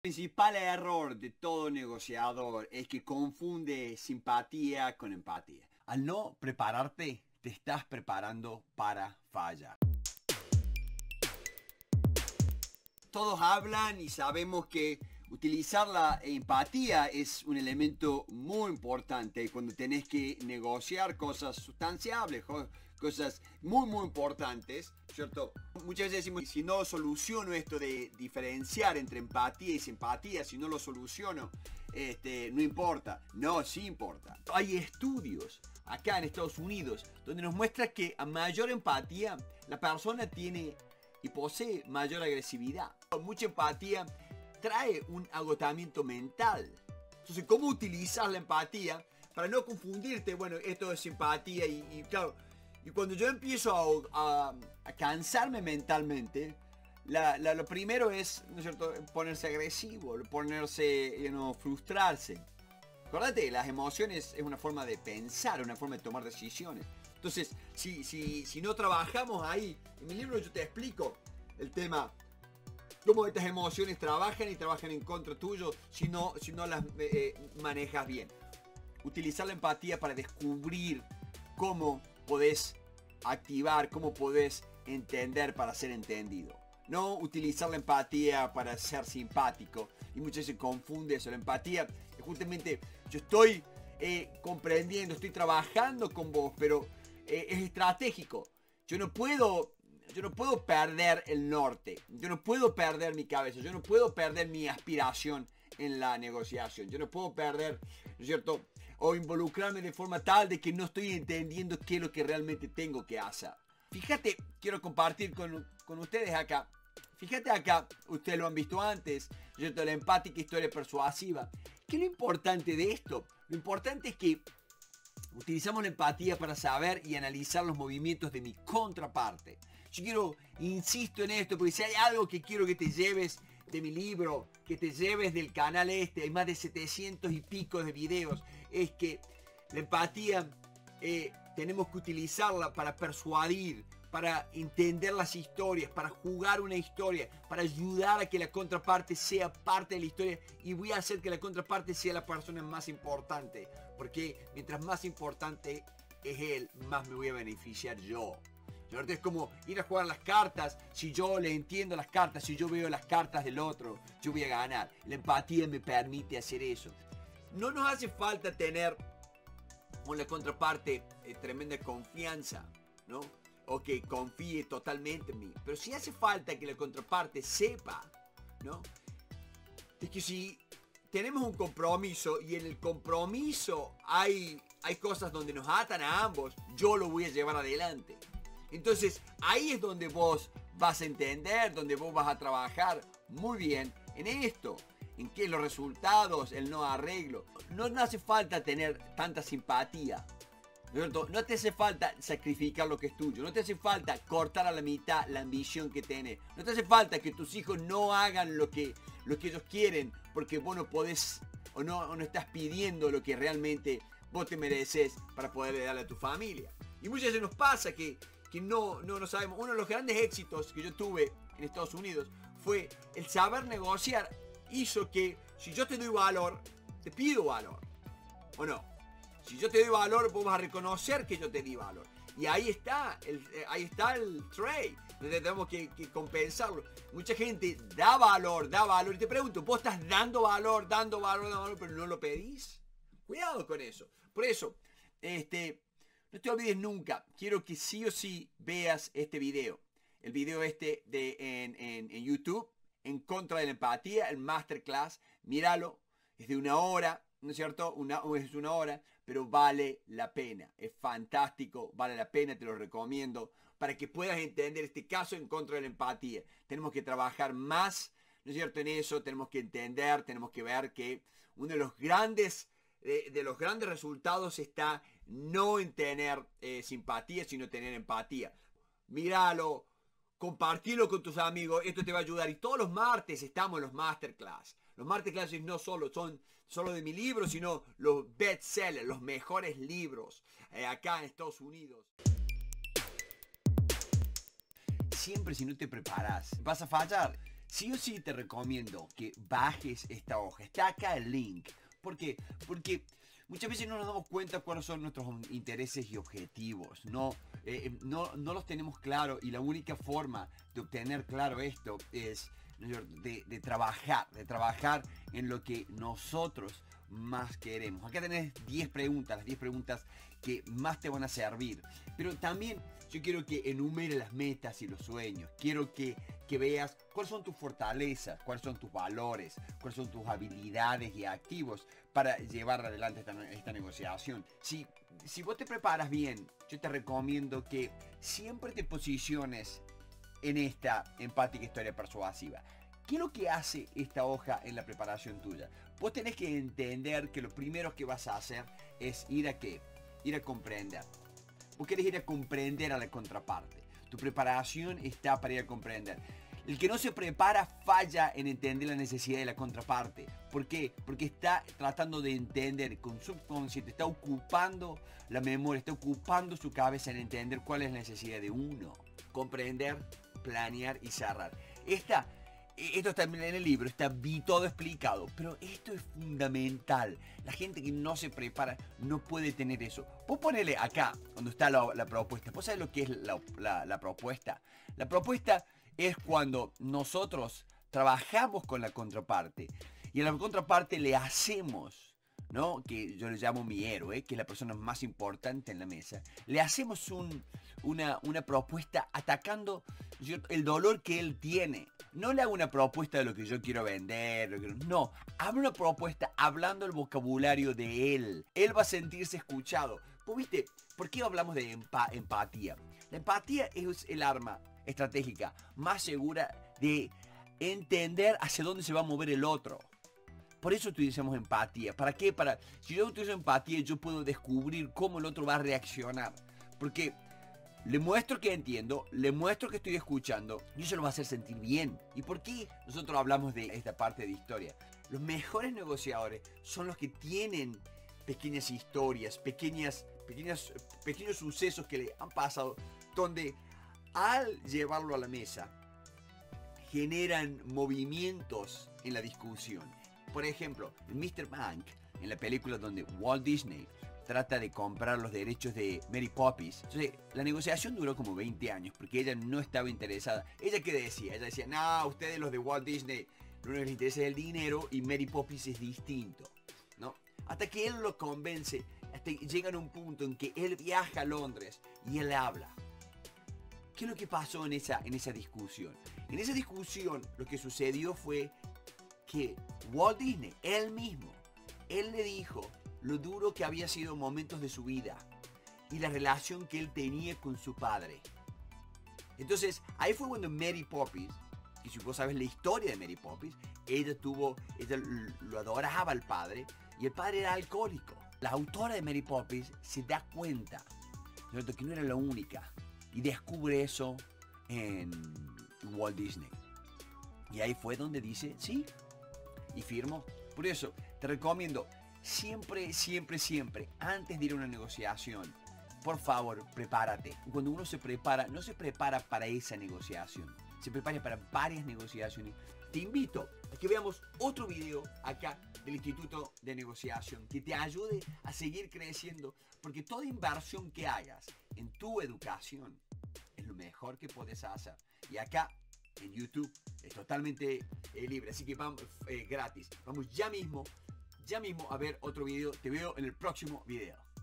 El principal error de todo negociador es que confunde simpatía con empatía. Al no prepararte, te estás preparando para fallar. Todos hablan y sabemos que utilizar la empatía es un elemento muy importante cuando tenés que negociar cosas sustanciables, cosas muy importantes, ¿cierto? Muchas veces decimos, si no soluciono esto de diferenciar entre empatía y simpatía, si no lo soluciono, no importa. No, sí importa. Hay estudios acá en Estados Unidos donde nos muestra que a mayor empatía, la persona tiene y posee mayor agresividad. Mucha empatía trae un agotamiento mental. Entonces, ¿cómo utilizar la empatía para no confundirte? Bueno, esto es simpatía y claro, y cuando yo empiezo a cansarme mentalmente, lo primero es, ¿no es cierto?, ponerse agresivo, ponerse, frustrarse. Acuérdate, las emociones es una forma de pensar, una forma de tomar decisiones. Entonces, si no trabajamos ahí, en mi libro yo te explico el tema, cómo estas emociones trabajan y trabajan en contra tuyo si no las manejas bien. Utilizar la empatía para descubrir cómo podés activar, cómo podés entender para ser entendido. No utilizar la empatía para ser simpático. Y muchas veces se confunde eso. La empatía es justamente, yo estoy comprendiendo, estoy trabajando con vos, pero es estratégico. Yo no puedo perder el norte. Yo no puedo perder mi cabeza. Yo no puedo perder mi aspiración en la negociación. Yo no puedo perder, ¿no es cierto?, o involucrarme de forma tal de que no estoy entendiendo qué es lo que realmente tengo que hacer. Fíjate, quiero compartir con ustedes acá. Fíjate acá, ustedes lo han visto antes, ¿no es cierto?, la empática historia persuasiva. ¿Qué es lo importante de esto? Lo importante es que utilizamos la empatía para saber y analizar los movimientos de mi contraparte. Yo insisto en esto, porque si hay algo que quiero que te lleves de mi libro, que te lleves del canal hay más de 700 y pico de videos, es que la empatía tenemos que utilizarla para persuadir, para entender las historias, para jugar una historia, para ayudar a que la contraparte sea parte de la historia, y voy a hacer que la contraparte sea la persona más importante, porque mientras más importante es él, más me voy a beneficiar yo. Es como ir a jugar las cartas. Si yo le entiendo las cartas, si yo veo las cartas del otro, yo voy a ganar. La empatía me permite hacer eso. No nos hace falta tener con la contraparte tremenda confianza, ¿no?, o que confíe totalmente en mí. Pero sí hace falta que la contraparte sepa, ¿no?, de que si tenemos un compromiso y en el compromiso hay cosas donde nos atan a ambos, yo lo voy a llevar adelante. Entonces ahí es donde vos vas a entender, donde vos vas a trabajar muy bien en esto, en qué los resultados, el no arreglo. No hace falta tener tanta simpatía, no te hace falta sacrificar lo que es tuyo, no te hace falta cortar a la mitad la ambición que tenés, no te hace falta que tus hijos no hagan lo que ellos quieren porque vos no podés o no estás pidiendo lo que realmente vos te mereces para poder darle a tu familia. Y muchas veces nos pasa que no sabemos. Uno de los grandes éxitos que yo tuve en Estados Unidos fue el saber negociar. Hizo que si yo te doy valor, te pido valor, ¿o no? Si yo te doy valor, vos vas a reconocer que yo te di valor. Y ahí está el trade. Entonces tenemos que compensarlo. Mucha gente da valor. Y te pregunto, ¿vos estás dando valor, pero no lo pedís? Cuidado con eso. Por eso, no te olvides nunca. Quiero que sí o sí veas este video. El video en YouTube, en contra de la empatía, el masterclass. Míralo. Es de 1 hora, ¿no es cierto? Es 1 hora, pero vale la pena. Es fantástico, vale la pena, te lo recomiendo, para que puedas entender este caso en contra de la empatía. Tenemos que trabajar más, ¿no es cierto?, en eso. Tenemos que entender, tenemos que ver que uno de los grandes resultados está no en tener simpatía, sino tener empatía. Míralo, compartilo con tus amigos, esto te va a ayudar. Y todos los martes estamos en los masterclass. Los masterclass no son solo de mi libro, sino los bestsellers, los mejores libros acá en Estados Unidos. Siempre, si no te preparas, vas a fallar. sí o sí te recomiendo que bajes esta hoja. Está acá el link. ¿Por qué? Porque muchas veces no nos damos cuenta cuáles son nuestros intereses y objetivos. No los tenemos claros y la única forma de obtener claro esto es de trabajar en lo que nosotros más queremos. Acá tenés 10 preguntas, las 10 preguntas que más te van a servir. Pero también yo quiero que enumeres las metas y los sueños. Quiero que veas cuáles son tus fortalezas, cuáles son tus valores, cuáles son tus habilidades y activos para llevar adelante esta negociación. Si vos te preparas bien, yo te recomiendo que siempre te posiciones en esta empática historia persuasiva. ¿Qué es lo que hace esta hoja en la preparación tuya? Vos tenés que entender que lo primero que vas a hacer es ir a ¿qué? Ir a comprender. Vos querés ir a comprender a la contraparte. Tu preparación está para ir a comprender. El que no se prepara falla en entender la necesidad de la contraparte. ¿Por qué? Porque está tratando de entender con subconsciente, está ocupando la memoria, está ocupando su cabeza en entender cuál es la necesidad de uno. Comprender, planear y cerrar. Esto está en el libro, está todo explicado, pero esto es fundamental. La gente que no se prepara no puede tener eso. Vos ponele acá, donde está la propuesta. ¿Vos sabés lo que es la propuesta? La propuesta es cuando nosotros trabajamos con la contraparte y a la contraparte le hacemos, ¿no? Que yo le llamo mi héroe, que es la persona más importante en la mesa. Le hacemos una propuesta atacando el dolor que él tiene. No le hago una propuesta de lo que yo quiero vender. No, hago una propuesta hablando el vocabulario de él. Él va a sentirse escuchado. Pues, ¿viste? ¿Por qué hablamos de empatía? La empatía es el arma estratégica más segura de entender hacia dónde se va a mover el otro. Por eso utilizamos empatía. ¿Para qué? Si yo utilizo empatía, yo puedo descubrir cómo el otro va a reaccionar. Porque le muestro que entiendo, le muestro que estoy escuchando y eso lo va a hacer sentir bien. ¿Y por qué nosotros hablamos de esta parte de historia? Los mejores negociadores son los que tienen pequeñas historias, pequeños sucesos que le han pasado, donde al llevarlo a la mesa generan movimientos en la discusión. Por ejemplo, Mr. Bank, en la película donde Walt Disney trata de comprar los derechos de Mary Poppins. Entonces, la negociación duró como 20 años porque ella no estaba interesada. ¿Ella qué decía? Ella decía, no, ustedes los de Walt Disney, lo único que les interesa es el dinero y Mary Poppins es distinto, ¿no? Hasta que él lo convence, hasta que llegan a un punto en que él viaja a Londres y él habla. ¿Qué es lo que pasó en esa discusión? En esa discusión lo que sucedió fue que Walt Disney, él mismo, él le dijo lo duro que había sido momentos de su vida y la relación que él tenía con su padre. Entonces, ahí fue cuando Mary Poppins, y si vos sabes la historia de Mary Poppins, ella lo adoraba al padre y el padre era alcohólico. La autora de Mary Poppins se da cuenta, ¿cierto?, que no era la única y descubre eso en Walt Disney. Y ahí fue donde dice, sí, y firmó. Por eso, te recomiendo, siempre, antes de ir a una negociación, por favor, prepárate. Cuando uno se prepara, no se prepara para esa negociación, se prepara para varias negociaciones. Te invito a que veamos otro video acá del Instituto de Negociación que te ayude a seguir creciendo, porque toda inversión que hagas en tu educación es lo mejor que puedes hacer. Y acá en YouTube es totalmente libre, así que vamos gratis. Vamos ya mismo a ver otro video. Te veo en el próximo video.